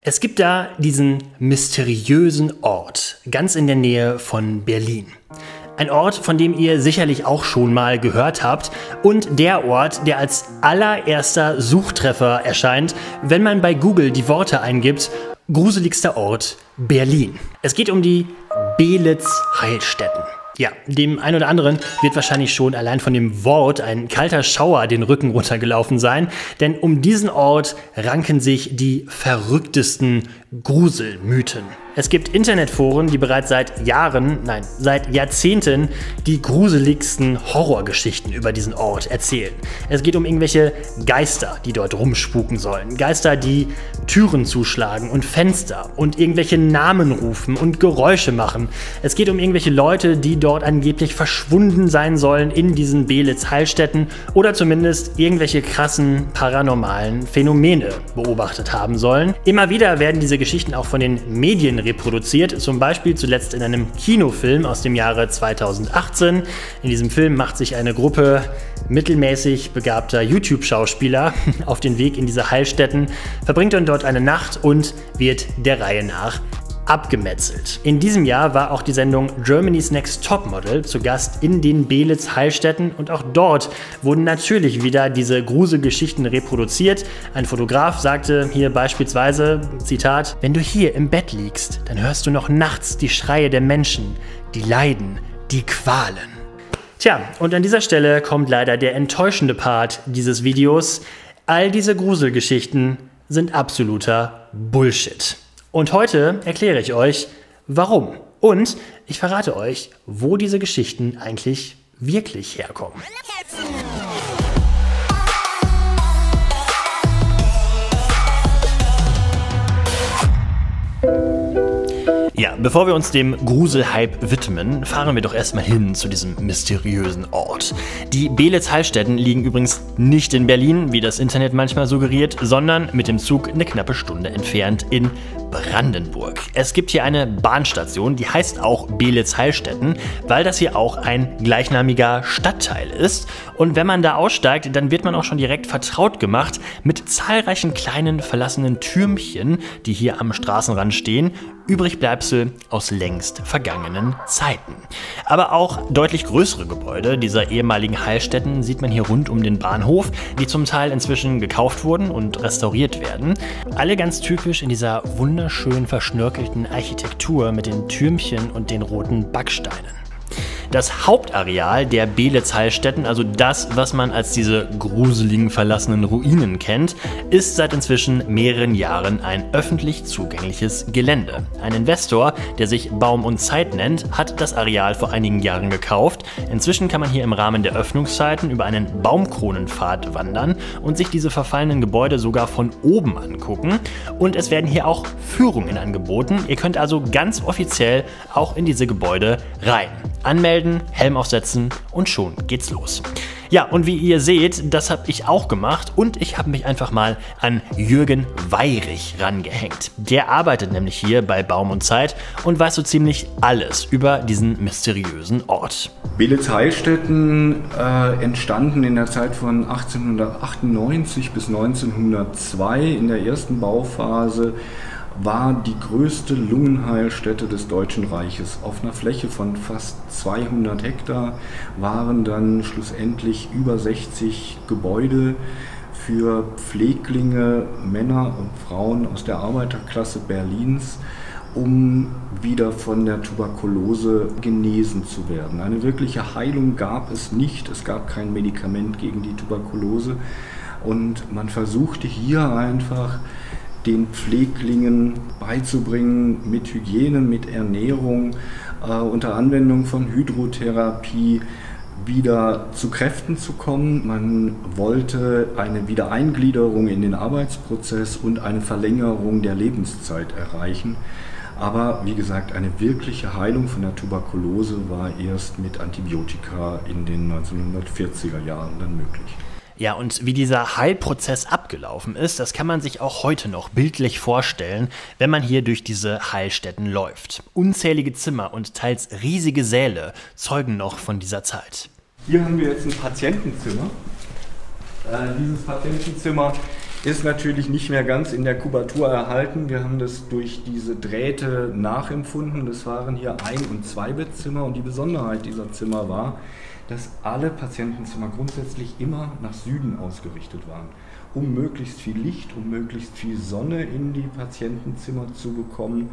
Es gibt da diesen mysteriösen Ort, ganz in der Nähe von Berlin. Ein Ort, von dem ihr sicherlich auch schon mal gehört habt und der Ort, der als allererster Suchtreffer erscheint, wenn man bei Google die Worte eingibt, gruseligster Ort Berlin. Es geht um die Beelitz-Heilstätten. Ja, dem einen oder anderen wird wahrscheinlich schon allein von dem Wort ein kalter Schauer den Rücken runtergelaufen sein, denn um diesen Ort ranken sich die verrücktesten Gruselmythen. Es gibt Internetforen, die bereits seit Jahrzehnten die gruseligsten Horrorgeschichten über diesen Ort erzählen. Es geht um irgendwelche Geister, die dort rumspuken sollen. Geister, die Türen zuschlagen und Fenster und irgendwelche Namen rufen und Geräusche machen. Es geht um irgendwelche Leute, die dort angeblich verschwunden sein sollen in diesen Beelitz-Heilstätten oder zumindest irgendwelche krassen paranormalen Phänomene beobachtet haben sollen. Immer wieder werden diese Geschichten auch von den Medien reproduziert, zum Beispiel zuletzt in einem Kinofilm aus dem Jahre 2018. In diesem Film macht sich eine Gruppe mittelmäßig begabter YouTube-Schauspieler auf den Weg in diese Heilstätten, verbringt dann dort eine Nacht und wird der Reihe nach abgemetzelt. In diesem Jahr war auch die Sendung Germany's Next Topmodel zu Gast in den Beelitz-Heilstätten und auch dort wurden natürlich wieder diese Gruselgeschichten reproduziert. Ein Fotograf sagte hier beispielsweise, Zitat, wenn du hier im Bett liegst, dann hörst du noch nachts die Schreie der Menschen, die Leiden, die Qualen. Tja, und an dieser Stelle kommt leider der enttäuschende Part dieses Videos. All diese Gruselgeschichten sind absoluter Bullshit. Und heute erkläre ich euch, warum. Und ich verrate euch, wo diese Geschichten eigentlich wirklich herkommen. Ja, bevor wir uns dem Gruselhype widmen, fahren wir doch erstmal hin zu diesem mysteriösen Ort. Die Beelitz-Heilstätten liegen übrigens nicht in Berlin, wie das Internet manchmal suggeriert, sondern mit dem Zug eine knappe Stunde entfernt in Brandenburg. Es gibt hier eine Bahnstation, die heißt auch Beelitz-Heilstätten, weil das hier auch ein gleichnamiger Stadtteil ist. Und wenn man da aussteigt, dann wird man auch schon direkt vertraut gemacht mit zahlreichen kleinen verlassenen Türmchen, die hier am Straßenrand stehen. Übrigbleibsel aus längst vergangenen Zeiten. Aber auch deutlich größere Gebäude dieser ehemaligen Heilstätten sieht man hier rund um den Bahnhof, die zum Teil inzwischen gekauft wurden und restauriert werden. Alle ganz typisch in dieser wunderschön verschnörkelten Architektur mit den Türmchen und den roten Backsteinen. Das Hauptareal der Beelitz-Heilstätten, also das, was man als diese gruseligen verlassenen Ruinen kennt, ist seit inzwischen mehreren Jahren ein öffentlich zugängliches Gelände. Ein Investor, der sich Baum und Zeit nennt, hat das Areal vor einigen Jahren gekauft. Inzwischen kann man hier im Rahmen der Öffnungszeiten über einen Baumkronenpfad wandern und sich diese verfallenen Gebäude sogar von oben angucken. Und es werden hier auch Führungen angeboten. Ihr könnt also ganz offiziell auch in diese Gebäude rein. Anmelden, Helm aufsetzen und schon geht's los. Ja, und wie ihr seht, das habe ich auch gemacht und ich habe mich einfach mal an Jürgen Weyrich rangehängt. Der arbeitet nämlich hier bei Baum und Zeit und weiß so ziemlich alles über diesen mysteriösen Ort. Beelitz-Heilstätten entstanden in der Zeit von 1898 bis 1902 in der ersten Bauphase. War die größte Lungenheilstätte des Deutschen Reiches. Auf einer Fläche von fast 200 Hektar waren dann schlussendlich über 60 Gebäude für Pfleglinge, Männer und Frauen aus der Arbeiterklasse Berlins, um wieder von der Tuberkulose genesen zu werden. Eine wirkliche Heilung gab es nicht, es gab kein Medikament gegen die Tuberkulose und man versuchte hier einfach den Pfleglingen beizubringen, mit Hygiene, mit Ernährung, unter Anwendung von Hydrotherapie wieder zu Kräften zu kommen. Man wollte eine Wiedereingliederung in den Arbeitsprozess und eine Verlängerung der Lebenszeit erreichen. Aber wie gesagt, eine wirkliche Heilung von der Tuberkulose war erst mit Antibiotika in den 1940er Jahren dann möglich. Ja, und wie dieser Heilprozess abgelaufen ist, das kann man sich auch heute noch bildlich vorstellen, wenn man hier durch diese Heilstätten läuft. Unzählige Zimmer und teils riesige Säle zeugen noch von dieser Zeit. Hier haben wir jetzt ein Patientenzimmer. Dieses Patientenzimmer ist natürlich nicht mehr ganz in der Kubatur erhalten. Wir haben das durch diese Drähte nachempfunden. Das waren hier Ein- und Zweibettzimmer und die Besonderheit dieser Zimmer war, dass alle Patientenzimmer grundsätzlich immer nach Süden ausgerichtet waren, um möglichst viel Licht, um möglichst viel Sonne in die Patientenzimmer zu bekommen,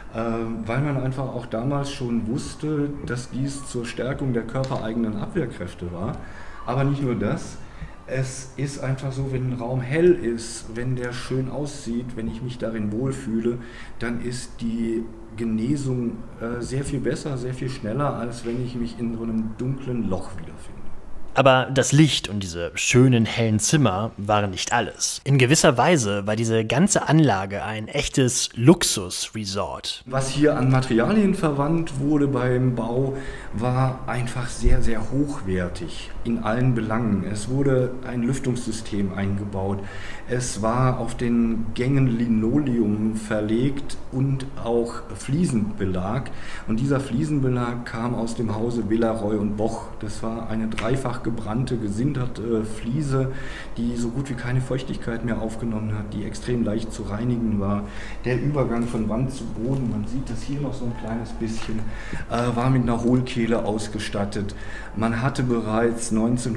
weil man einfach auch damals schon wusste, dass dies zur Stärkung der körpereigenen Abwehrkräfte war. Aber nicht nur das, es ist einfach so, wenn ein Raum hell ist, wenn der schön aussieht, wenn ich mich darin wohlfühle, dann ist die Genesung sehr viel besser, sehr viel schneller, als wenn ich mich in so einem dunklen Loch wiederfinde. Aber das Licht und diese schönen hellen Zimmer waren nicht alles. In gewisser Weise war diese ganze Anlage ein echtes Luxusresort. Was hier an Materialien verwandt wurde beim Bau, war einfach sehr, sehr hochwertig in allen Belangen. Es wurde ein Lüftungssystem eingebaut. Es war auf den Gängen Linoleum verlegt und auch Fliesenbelag. Und dieser Fliesenbelag kam aus dem Hause Villeroy und Boch. Das war eine dreifach gebrannte, gesinterte Fliese, die so gut wie keine Feuchtigkeit mehr aufgenommen hat, die extrem leicht zu reinigen war. Der Übergang von Wand zu Boden, man sieht das hier noch so ein kleines bisschen, war mit einer Hohlkehle ausgestattet. Man hatte bereits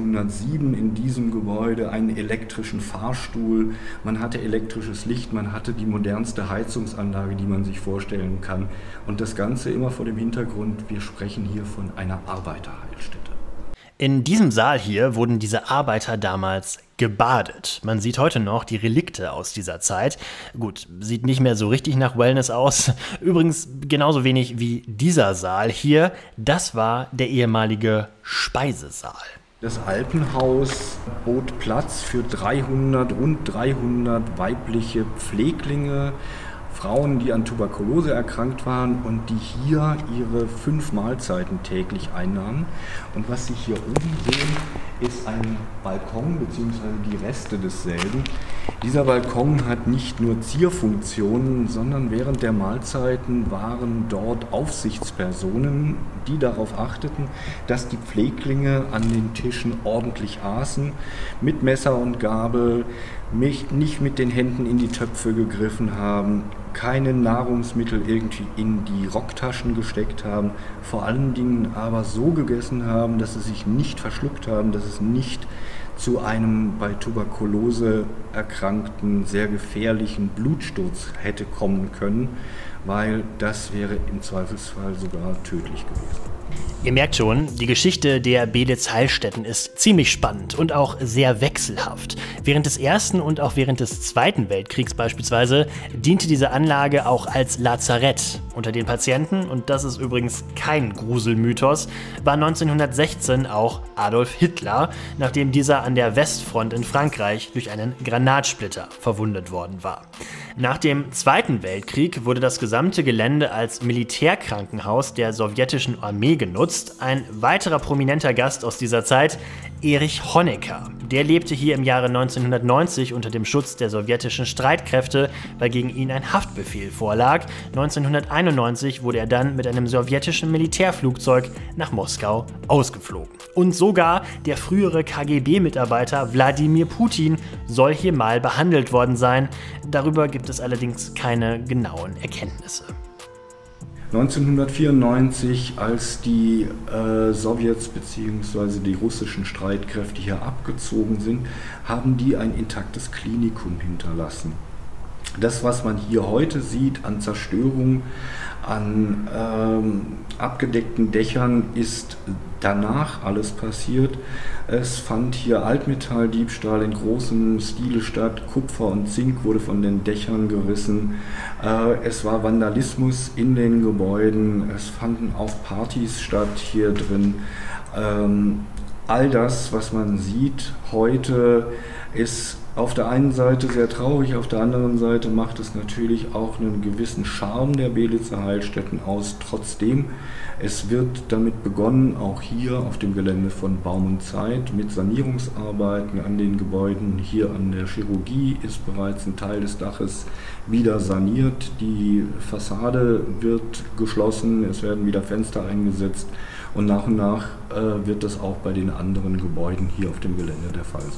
1907 in diesem Gebäude einen elektrischen Fahrstuhl, man hatte elektrisches Licht, man hatte die modernste Heizungsanlage, die man sich vorstellen kann. Und das Ganze immer vor dem Hintergrund, wir sprechen hier von einer Arbeiterheilstätte. In diesem Saal hier wurden diese Arbeiter damals gebadet. Man sieht heute noch die Relikte aus dieser Zeit. Gut, sieht nicht mehr so richtig nach Wellness aus. Übrigens genauso wenig wie dieser Saal hier. Das war der ehemalige Speisesaal. Das Alpenhaus bot Platz für rund 300 weibliche Pfleglinge, Frauen, die an Tuberkulose erkrankt waren und die hier ihre 5 Mahlzeiten täglich einnahmen. Und was Sie hier oben sehen, ist ein Balkon bzw. die Reste desselben. Dieser Balkon hat nicht nur Zierfunktionen, sondern während der Mahlzeiten waren dort Aufsichtspersonen, die darauf achteten, dass die Pfleglinge an den Tischen ordentlich aßen, mit Messer und Gabel, nicht mit den Händen in die Töpfe gegriffen haben, keine Nahrungsmittel irgendwie in die Rocktaschen gesteckt haben, vor allen Dingen aber so gegessen haben, dass sie sich nicht verschluckt haben, dass es nicht zu einem bei Tuberkulose erkrankten, sehr gefährlichen Blutsturz hätte kommen können, weil das wäre im Zweifelsfall sogar tödlich gewesen. Ihr merkt schon, die Geschichte der Beelitz-Heilstätten ist ziemlich spannend und auch sehr wechselhaft. Während des Ersten und auch während des Zweiten Weltkriegs beispielsweise diente diese Anlage auch als Lazarett. Unter den Patienten, und das ist übrigens kein Gruselmythos, war 1916 auch Adolf Hitler, nachdem dieser an der Westfront in Frankreich durch einen Granatsplitter verwundet worden war. Nach dem Zweiten Weltkrieg wurde das gesamte Gelände als Militärkrankenhaus der sowjetischen Armee genutzt. Ein weiterer prominenter Gast aus dieser Zeit, Erich Honecker. Der lebte hier im Jahre 1990 unter dem Schutz der sowjetischen Streitkräfte, weil gegen ihn ein Haftbefehl vorlag. 1991 wurde er dann mit einem sowjetischen Militärflugzeug nach Moskau ausgeflogen. Und sogar der frühere KGB-Mitarbeiter Wladimir Putin soll hier mal behandelt worden sein. Darüber gibt es allerdings keine genauen Erkenntnisse. 1994, als die Sowjets bzw. die russischen Streitkräfte hier abgezogen sind, haben die ein intaktes Klinikum hinterlassen. Das, was man hier heute sieht an Zerstörung, an abgedeckten Dächern, ist danach alles passiert. Es fand hier Altmetalldiebstahl in großem Stile statt, Kupfer und Zink wurde von den Dächern gerissen, es war Vandalismus in den Gebäuden, es fanden auch Partys statt hier drin. All das, was man sieht heute, ist auf der einen Seite sehr traurig, auf der anderen Seite macht es natürlich auch einen gewissen Charme der Beelitzer Heilstätten aus. Trotzdem, es wird damit begonnen, auch hier auf dem Gelände von Baum und Zeit, mit Sanierungsarbeiten an den Gebäuden. Hier an der Chirurgie ist bereits ein Teil des Daches wieder saniert. Die Fassade wird geschlossen, es werden wieder Fenster eingesetzt und nach wird das auch bei den anderen Gebäuden hier auf dem Gelände der Fall sein.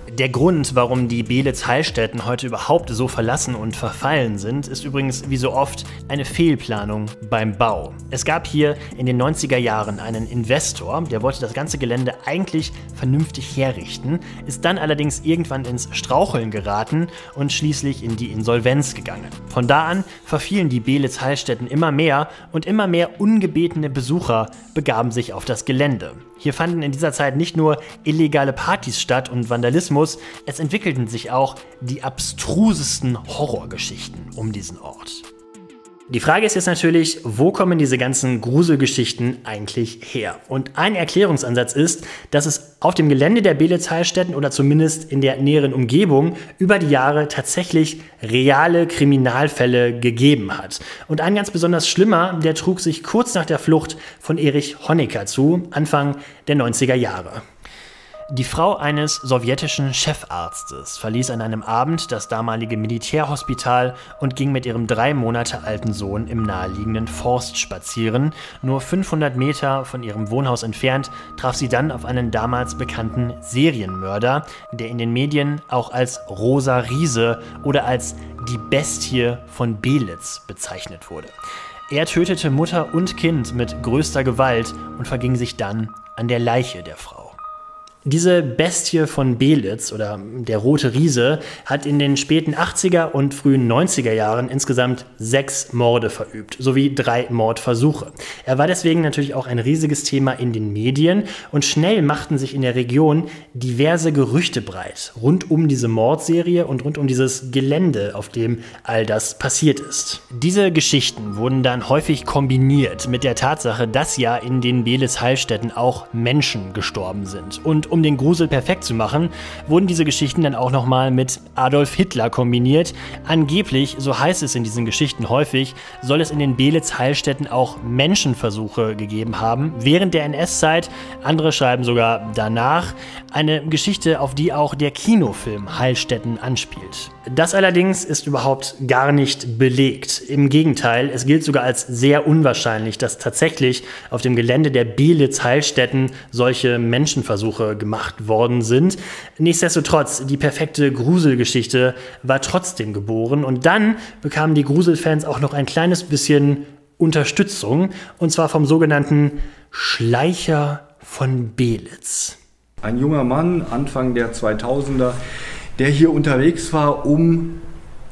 Der Grund, warum die Beelitz-Heilstätten heute überhaupt so verlassen und verfallen sind, ist übrigens wie so oft eine Fehlplanung beim Bau. Es gab hier in den 90er Jahren einen Investor, der wollte das ganze Gelände eigentlich vernünftig herrichten, ist dann allerdings irgendwann ins Straucheln geraten und schließlich in die Insolvenz gegangen. Von da an verfielen die Beelitz-Heilstätten immer mehr und immer mehr ungebetene Besucher begaben sich auf das Gelände. Hier fanden in dieser Zeit nicht nur illegale Partys statt und Vandalismus, es entwickelten sich auch die abstrusesten Horrorgeschichten um diesen Ort. Die Frage ist jetzt natürlich, wo kommen diese ganzen Gruselgeschichten eigentlich her? Und ein Erklärungsansatz ist, dass es auf dem Gelände der Beelitz-Heilstätten oder zumindest in der näheren Umgebung über die Jahre tatsächlich reale Kriminalfälle gegeben hat. Und ein ganz besonders schlimmer, der trug sich kurz nach der Flucht von Erich Honecker zu, Anfang der 90er Jahre. Die Frau eines sowjetischen Chefarztes verließ an einem Abend das damalige Militärhospital und ging mit ihrem 3 Monate alten Sohn im naheliegenden Forst spazieren. Nur 500 Meter von ihrem Wohnhaus entfernt traf sie dann auf einen damals bekannten Serienmörder, der in den Medien auch als Rosa Riese oder als die Bestie von Beelitz bezeichnet wurde. Er tötete Mutter und Kind mit größter Gewalt und verging sich dann an der Leiche der Frau. Diese Bestie von Beelitz oder der Rote Riese hat in den späten 80er und frühen 90er Jahren insgesamt 6 Morde verübt, sowie 3 Mordversuche. Er war deswegen natürlich auch ein riesiges Thema in den Medien und schnell machten sich in der Region diverse Gerüchte breit rund um diese Mordserie und rund um dieses Gelände, auf dem all das passiert ist. Diese Geschichten wurden dann häufig kombiniert mit der Tatsache, dass ja in den Beelitz-Heilstätten auch Menschen gestorben sind. Und um den Grusel perfekt zu machen, wurden diese Geschichten dann auch nochmal mit Adolf Hitler kombiniert. Angeblich, so heißt es in diesen Geschichten häufig, soll es in den Beelitz-Heilstätten auch Menschenversuche gegeben haben, während der NS-Zeit, andere schreiben sogar danach, eine Geschichte, auf die auch der Kinofilm Heilstätten anspielt. Das allerdings ist überhaupt gar nicht belegt. Im Gegenteil, es gilt sogar als sehr unwahrscheinlich, dass tatsächlich auf dem Gelände der Beelitz-Heilstätten solche Menschenversuche gemacht worden sind. Nichtsdestotrotz, die perfekte Gruselgeschichte war trotzdem geboren und dann bekamen die Gruselfans auch noch ein kleines bisschen Unterstützung, und zwar vom sogenannten Schleicher von Beelitz. Ein junger Mann, Anfang der 2000er, der hier unterwegs war, um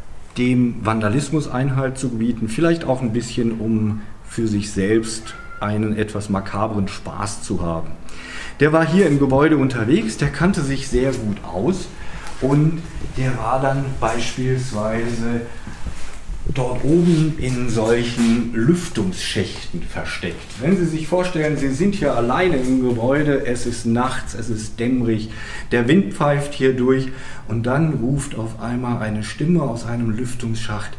dem Vandalismus Einhalt zu gebieten, vielleicht auch ein bisschen, um für sich selbst einen etwas makabren Spaß zu haben. Der war hier im Gebäude unterwegs, der kannte sich sehr gut aus und der war dann beispielsweise dort oben in solchen Lüftungsschächten versteckt. Wenn Sie sich vorstellen, Sie sind hier alleine im Gebäude, es ist nachts, es ist dämmerig, der Wind pfeift hier durch und dann ruft auf einmal eine Stimme aus einem Lüftungsschacht: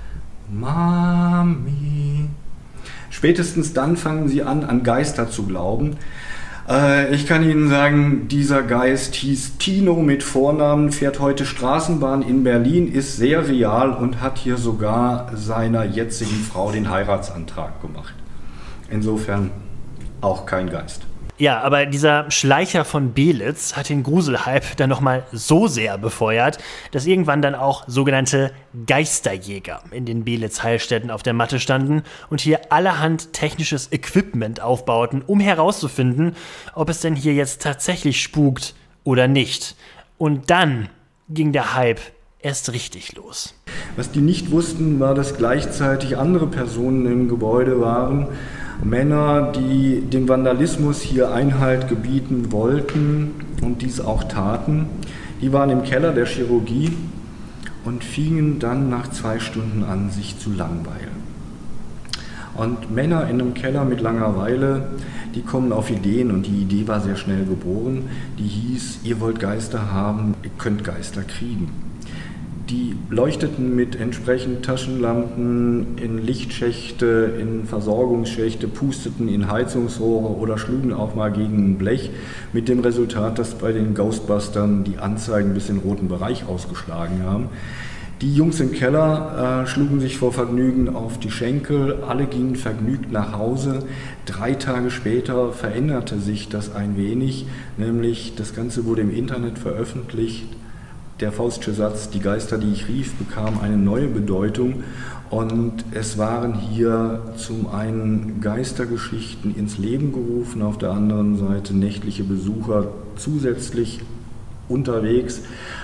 Mami. Spätestens dann fangen Sie an Geister zu glauben. Ich kann Ihnen sagen, dieser Geist hieß Tino mit Vornamen, fährt heute Straßenbahn in Berlin, ist sehr real und hat hier sogar seiner jetzigen Frau den Heiratsantrag gemacht. Insofern auch kein Geist. Ja, aber dieser Schleicher von Beelitz hat den Gruselhype dann nochmal so sehr befeuert, dass irgendwann dann auch sogenannte Geisterjäger in den Beelitz-Heilstätten auf der Matte standen und hier allerhand technisches Equipment aufbauten, um herauszufinden, ob es denn hier jetzt tatsächlich spukt oder nicht. Und dann ging der Hype erst richtig los. Was die nicht wussten, war, dass gleichzeitig andere Personen im Gebäude waren, Männer, die dem Vandalismus hier Einhalt gebieten wollten und dies auch taten. Die waren im Keller der Chirurgie und fingen dann nach 2 Stunden an, sich zu langweilen. Und Männer in einem Keller mit Langeweile, die kommen auf Ideen und die Idee war sehr schnell geboren. Die hieß: Ihr wollt Geister haben, ihr könnt Geister kriegen. Die leuchteten mit entsprechend Taschenlampen in Lichtschächte, in Versorgungsschächte, pusteten in Heizungsrohre oder schlugen auch mal gegen ein Blech, mit dem Resultat, dass bei den Ghostbustern die Anzeigen bis in den roten Bereich ausgeschlagen haben. Die Jungs im Keller schlugen sich vor Vergnügen auf die Schenkel, alle gingen vergnügt nach Hause. 3 Tage später veränderte sich das ein wenig, nämlich das Ganze wurde im Internet veröffentlicht der Faustsche Satz, die Geister, die ich rief, bekam eine neue Bedeutung. Und es waren hier zum einen Geistergeschichten ins Leben gerufen, auf der anderen Seite nächtliche Besucher zusätzlich unterwegs.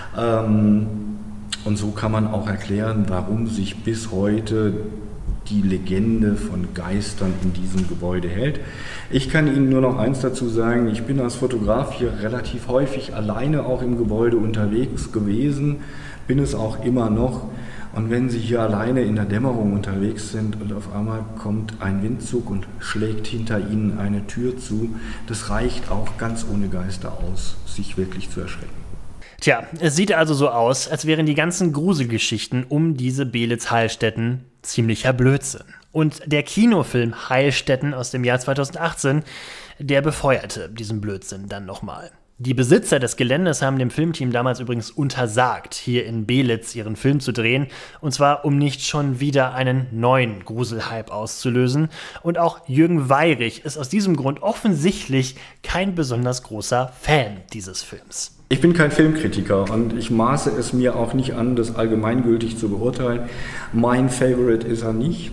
Und so kann man auch erklären, warum sich bis heute die Legende von Geistern in diesem Gebäude hält. Ich kann Ihnen nur noch eins dazu sagen, ich bin als Fotograf hier relativ häufig alleine auch im Gebäude unterwegs gewesen, bin es auch immer noch. Und wenn Sie hier alleine in der Dämmerung unterwegs sind und auf einmal kommt ein Windzug und schlägt hinter Ihnen eine Tür zu, das reicht auch ganz ohne Geister aus, sich wirklich zu erschrecken. Tja, es sieht also so aus, als wären die ganzen Gruselgeschichten um diese Beelitz-Heilstätten ziemlicher Blödsinn. Und der Kinofilm Heilstätten aus dem Jahr 2018, der befeuerte diesen Blödsinn dann nochmal. Die Besitzer des Geländes haben dem Filmteam damals übrigens untersagt, hier in Beelitz ihren Film zu drehen, und zwar um nicht schon wieder einen neuen Gruselhype auszulösen. Und auch Jürgen Weyrich ist aus diesem Grund offensichtlich kein besonders großer Fan dieses Films. Ich bin kein Filmkritiker und ich maße es mir auch nicht an, das allgemeingültig zu beurteilen. Mein Favorite ist er nicht,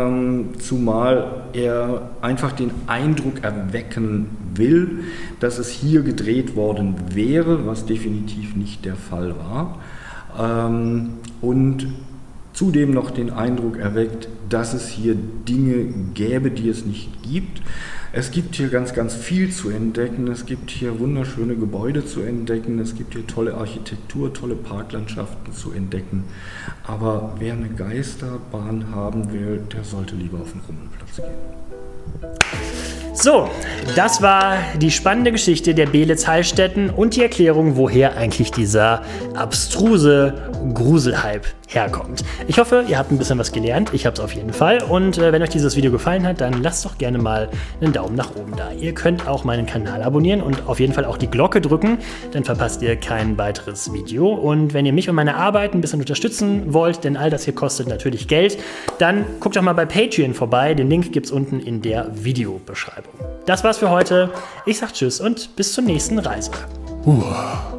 zumal er einfach den Eindruck erwecken will, dass es hier gedreht worden wäre, was definitiv nicht der Fall war. Und zudem noch den Eindruck erweckt, dass es hier Dinge gäbe, die es nicht gibt. Es gibt hier ganz, ganz viel zu entdecken. Es gibt hier wunderschöne Gebäude zu entdecken. Es gibt hier tolle Architektur, tolle Parklandschaften zu entdecken. Aber wer eine Geisterbahn haben will, der sollte lieber auf den Rummelplatz gehen. So, das war die spannende Geschichte der Beelitz-Heilstätten und die Erklärung, woher eigentlich dieser abstruse Gruselhype herkommt. Ich hoffe, ihr habt ein bisschen was gelernt. Ich habe es auf jeden Fall. Und wenn euch dieses Video gefallen hat, dann lasst doch gerne mal einen Daumen nach oben da. Ihr könnt auch meinen Kanal abonnieren und auf jeden Fall auch die Glocke drücken, dann verpasst ihr kein weiteres Video. Und wenn ihr mich und meine Arbeit ein bisschen unterstützen wollt, denn all das hier kostet natürlich Geld, dann guckt doch mal bei Patreon vorbei. Den Link gibt es unten in der Videobeschreibung. Das war's für heute. Ich sag Tschüss und bis zur nächsten Reise.